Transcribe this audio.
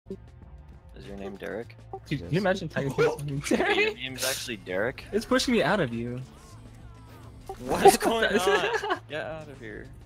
Is your name Derek? Dude, can you imagine typing Derek? Your name's actually Derek? It's pushing me out of you. What is going on? Get out of here.